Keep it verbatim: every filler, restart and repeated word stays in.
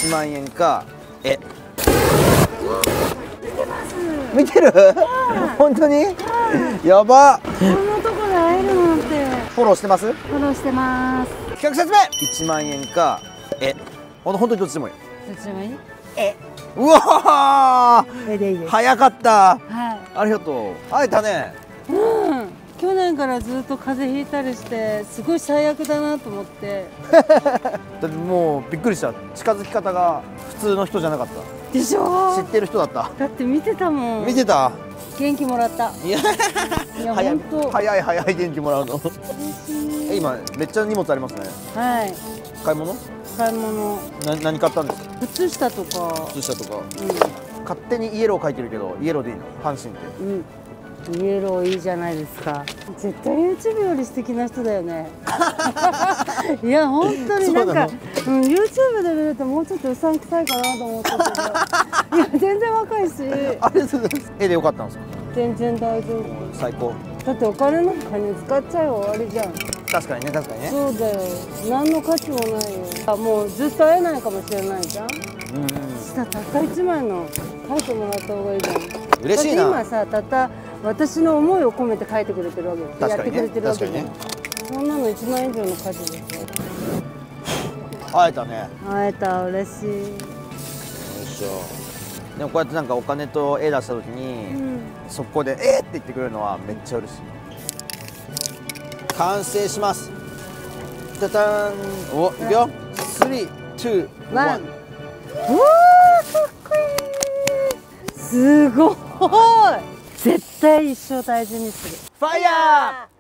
ちまんえんかえ見てます。 見てる本当にやば。 こんなとこで会えるなんて。 フォローしてます。 フォローしてます。 企画説明。いちまんえんかえほんと本当にどっちでもいい。 どっちでもいい？ えうわえでいいです。 早かった。 はい。 ありがとう。会えたね。 うん。去年からずっと風邪ひいたりしてすごい最悪だなと思ってだってもうびっくりした。近づき方が普通の人じゃなかった。 でしょ。 知ってる人だった。 だって見てたもん。 見てた。 元気もらった。 いやいや早い本当早い早い元気もらうのえ今めっちゃ荷物ありますね。 はい。 買い物買い物。 な何買ったんですか。 靴下とか。 靴下とか。 う勝手にイエロー書いてるけどイエローでいいの阪神ってん。うん。イエローいいじゃないですか。絶対 YouTube より素敵な人だよね。いや本当になんか、うん、YouTube で見るともうちょっとうさんくさいかなと思ったけど、いや全然若いし。 あれ絵でよかったんですか。 全然大丈夫。 最高。 だってお金なんかに使っちゃえば終わりじゃん。 確かにね確かにね。 そうだよ。何の価値もないよ。あもうずっと会えないかもしれないじゃん。 うんうんしたらたったいちまいの書いてもらった方がいいじゃん。 嬉しいな。 だって今さたった私の思いを込めて書いてくれてるわけです。 確かにねやってくれてるわけじゃん。 確そんなのいちまんえん以上の価値ですよ。 会えたね。 会えた嬉しい。 よいしょ。でもこうやってなんかお金と絵出した時に、 うん、 速攻で「えー!」って言ってくれるのはめっちゃ嬉しい。完成します。タターン。おいくよ。スリーツーワン。 ワン。うわーかっこいい。すごい。絶対一生大事にする。 ファイヤー。